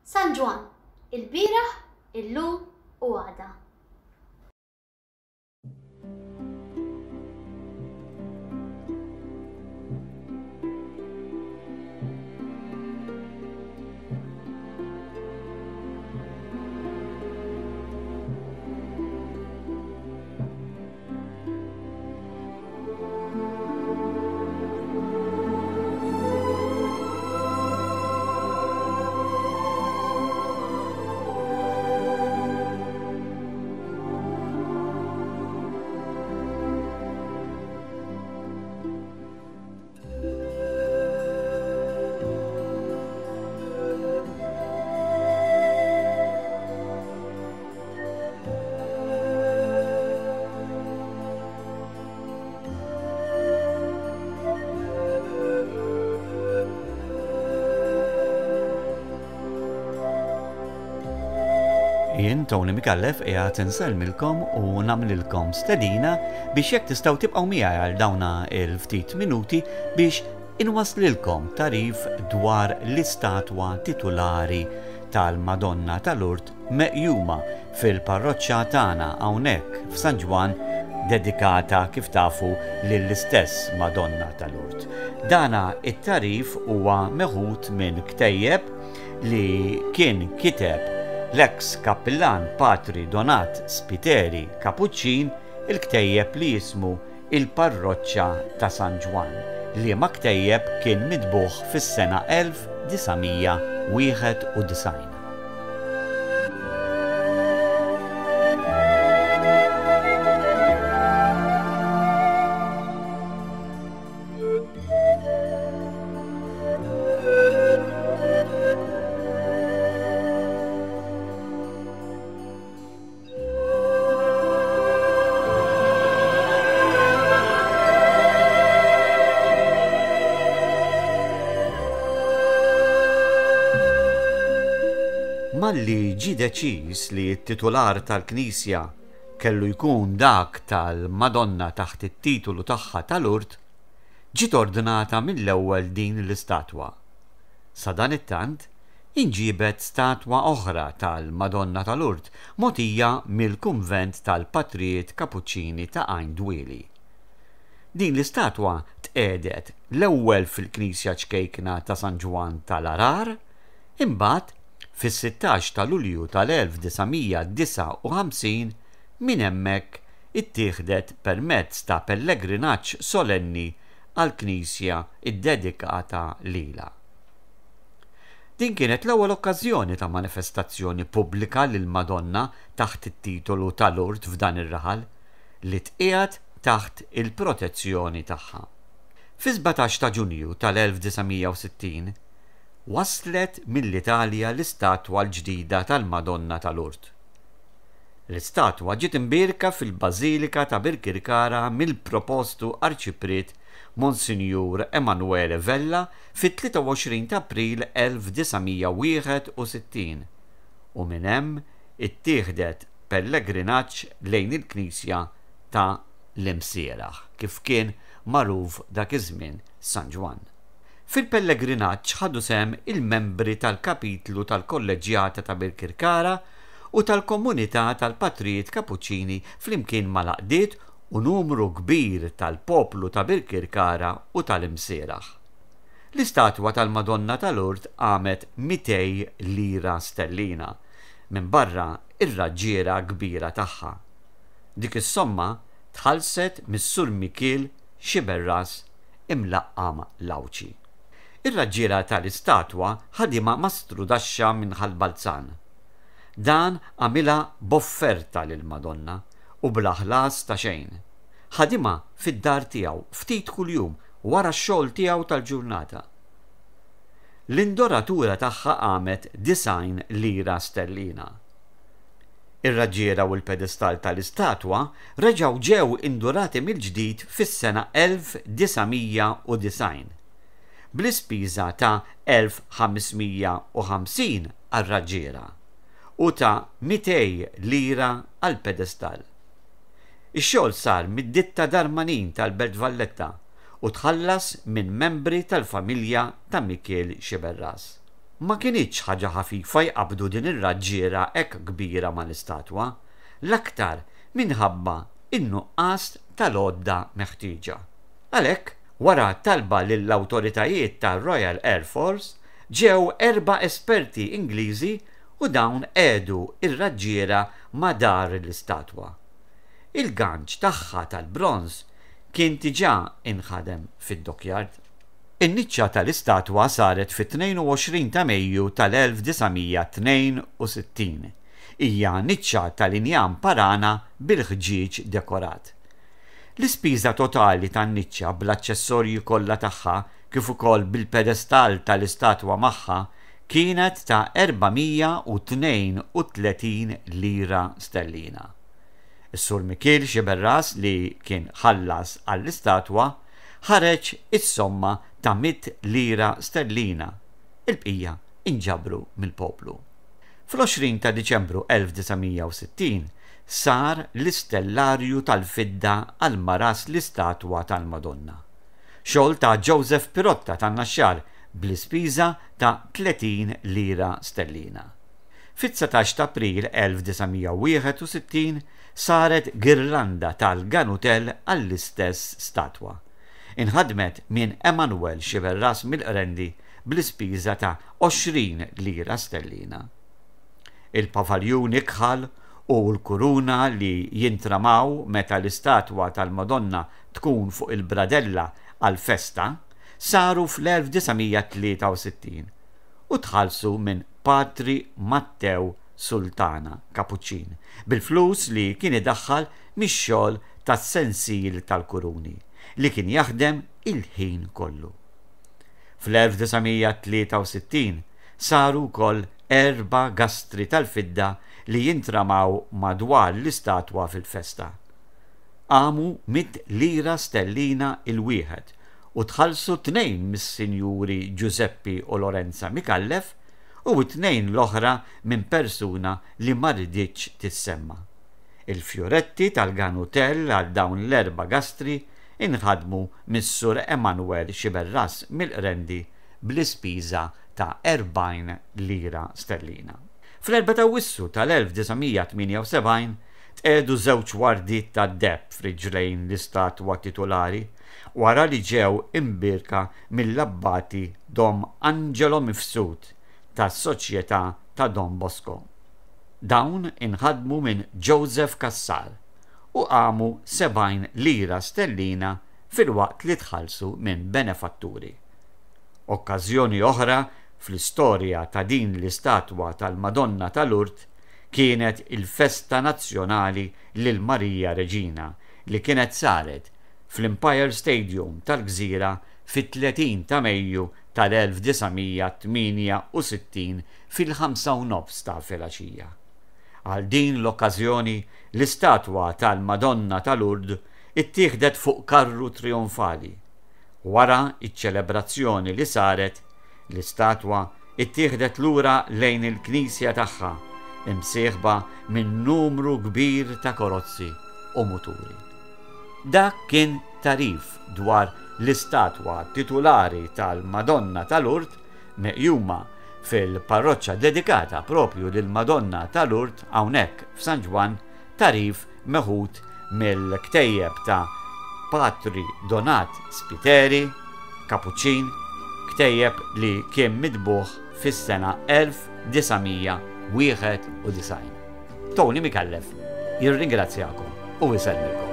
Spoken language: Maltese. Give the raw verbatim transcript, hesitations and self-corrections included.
San Ġwan, il-bieraħ, illum u għada. Jien Tony Mikallef qiegħed insellmilkom u nagħmlilkom stedina biex jekk tistgħu tibqgħu miegħi għal dawna il-ftit minuti biex inwaslilkom tarif dwar l-istatwa titolari tal-Madonna tal-Lurd meqjuma fil-parroċċja tagħna hawnhekk f'San Ġwan dedikata kif tafu lill-istess Madonna tal-Lurd. Dana it-tarif huwa meħud minn ktejjeb li kien kiteb l-eks kappillan Patri Donat Spiteri Kapuċċin il-ktejjeb li jismu il-Parroċċja ta' San Ġwan li ma ktejjeb kien midbuħ fis-sena elf disamija wieħed u disgħin. Malli ġi deċiż li t-titular tal-Knisja kellu jkun dak tal-Madonna taħt it-titolu tagħha tal-Lurd, ġiet ordinata mill-ewwel din l-istatwa. Sa dan it-tant inġibet statwa oħra tal-Madonna tal-Lurd mogħtija mill-Kumvent tal-Patrijiet Kapuċċini ta' Għajn Dwieli. Din l-istatwa tqiegħdet l-ewwel fil-Knisja ċkejkna ta' San Ġwan tal-Arar, imbagħad fis-sittax ta' Lulju tal-elf disamija disa u ħamsin minn hemmhekk ittieħdet permezz ta' pellegrinaġġ solenni għall-Knisja iddedikata lilha. Din kienet l-ewwel okkażjoni ta' manifestazzjoni pubblika lill-Madonna taħt it-titolu tal-Lurd f'dan ir-raħal li tqiegħed taħt il-protezzjoni tagħha. Fi sbatax ta' Ġunju tal-elf disamija u sittin waslet mill-Italja l-istatwa l-ġdida tal-Madonna tal-Lurd. L-istatwa ġiet imbierka fil-Bażilika ta' Birkirkara mill-propostu Arċipret Monsinjur Emanuele Vella fit-tlieta u għoxrin ta' April elf disamija wieħed u sittin u minn hemm ittieħdet pellegrinaġġ lejn il-Knisja ta' l-Imsieraħ kif kien magħruf dak iż-żmien San Ġwan. Fil-pellegrinaġġ ħadu sehem il-membri tal-kapitlu tal-Kolleġjata ta' Birkirkara u tal-Komunità tal-Patrijiet Kapuċċini flimkien mal-Għaqdiet u numru kbir tal-poplu ta' Birkirkara u tal-Imsieraħ. L-istatwa tal-Madonna tal-Lurd għamet mitej lira sterlina minn barra ir-raġġiera kbira tagħha. Dik is-somma tħallset mis-Sur Mikiel Xiberras imlaqqam Lawċi. Ir-raġġiera tal-istatwa ħadima Mastru Daxxa minn Ħalbalzan. Dan għamilha b'offerta lill-Madonna u bla ħlas ta' xejn. Ħadima fid-dar tiegħu ftit kuljum wara x-xogħol tiegħu tal-ġurnata. L-indoratura tagħha għamet disgħin lira sterlina. Ir-raġġiera u l-pedestal tal-istatwa reġgħu ġew indurati mill-ġdid fis-sena elf disamija u disgħin. Bl-ispiża ta' elf ħamsmija u ħamsin għar-raġġiera u ta' mitej lira għall-pedestal. Ix-xogħol sar mid-ditta Darmanin tal-Belt Valletta u tħallas minn membri tal-familja ta' Mikiel Xiberras. ma kienitx ħaġa ħafifa jqabdu din ir-raġġiera hekk kbira mal-istatwa, l-aktar minħabba in-nuqqas tal-għodda meħtieġa. Għalhekk, wara talba lill-awtoritajiet tar-Royal Air Force, ġew erba' esperti Ingliżi u dawn għedu ir-raġġiera madar l-istatwa. Il-ganċ tagħha tal-bronż kien diġà inħadem fid-dockyard. In-niċċa tal-istatwa saret fit-tnejn u għoxrin ta' Mejju tal-elf disgħamija tnejn u sittin. Hija niċċa tal-injam parana bil-ħġieġ dekorat. L-ispiża totali tan-niċċa bl-aċċessorji kollha tagħha kif ukoll bil-pedestal tal-istatwa magħha kienet ta' erbamija u tnejn u tletin lira sterlina. Is-Sur Mikiel Xiberras li kien ħallas għall-istatwa ħareġ is-somma ta' mit lira sterlina. Il-bqija inġabru mill-poplu. Fl-għoxrin ta' Diċembru elf disgħamija u sittin sar l-istellarju tal-fidda għal maras l-istatwa tal-Madonna. Xogħol ta' Joseph Pirotta tan-Naxxar bl-ispiża ta' tletin lira sterlina. Fit-setax ta' April elf disgħamija u wieħed u sittin saret girlanda tal-Ganutel għall-istess statwa. Inħadmet minn Emanuel Xiberras mill-Qrendi bl-ispiża ta' għoxrin lira sterlina. Il-pafaljun ikħal u l-kuruna li jintramaw meta l-istatwa tal-Madonna tkun fuq il-bradella għal-festa saru fl-elf disgħamija tlieta u sittin u tħallsu minn Patri Matteo Sultana Kapuċin bil-flus li kien idaħħal mix-xogħol tas-sensil tal-kuruni li kien jaħdem il-ħin kollu. Fl-elf disgħamija tlieta u sittin saru wkoll erba' gastri tal-fidda li jintramaw madwar l-istatwa fil-festa. Għamu mit lira sterlina il-wieħed u tħallsu tnejn mis-Sinjuri Giuseppi u Lorenza Mikallef u tnejn l-oħra minn persuna li ma rriditx tissemma. Il-fjuretti tal-Ganutel għal dawn l-erba' gastri inħadmu mis-Sur Emanuel Xiberras mill-Qrendi bl-ispiża ta' erbgħin lira sterlina. Fl-erba' ta' Awwissu tal-elf disgħamija tminja u sebgħin tqegħdu żewġ wardit ta' debb f'riġlejn l-istatwa titolari wara li ġew imbirka mill-abbati Dom Angelo Mifsud tas-Soċjetà ta' Don Bosco. Dawn inħadmu minn Joseph Kassar u għamu sebgħin lira sterlina fil-waqt li tħallsu minn benefatturi. Okkażjoni oħra fl-istorja ta' din l-istatwa tal-Madonna tal-Urt kienet il-Festa Nazzjonali lil Marija Reġina li kienet saret fl-Empire Stadium tal-Gżira fit-tletin ta' Mejju tal-elf disgħamija tminja u sittin fil-ħamsa u nofs ta' filgħaxija. Għal din l-okkażjoni l-istatwa tal-Madonna tal-Urd ittieħdet fuq karru trionfali. Wara iċ-ċelebrazzjoni li saret, l-istatwa ittieħdet lura lejn il-Knisja tagħha imsieħba minn numru kbir ta' karozzi u muturi. Dak kien tarif dwar l-istatwa titolari tal-Madonna tal-Urt meqjuma fil-parroċċa dedikata propju lill-Madonna tal-Urt hawnhekk f'San Ġwan, tarif meħud mill-ktejjeb ta' Patri Donat Spiteri Kapuċin, ktejjeb li kien midbuħ fis-sena elf disgħamija wieħed u design. Tony Mikallef jirringrazzjakom u jisellilkom.